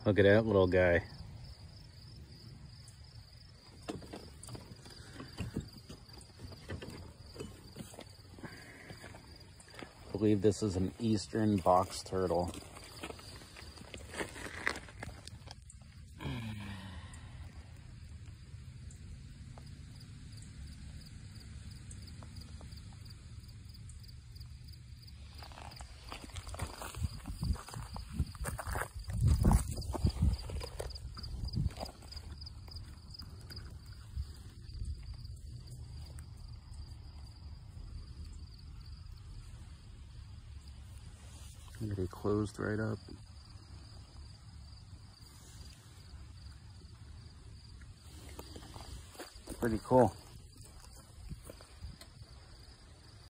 Look at that little guy. I believe this is an eastern box turtle. Look at it, closed right up. Pretty cool.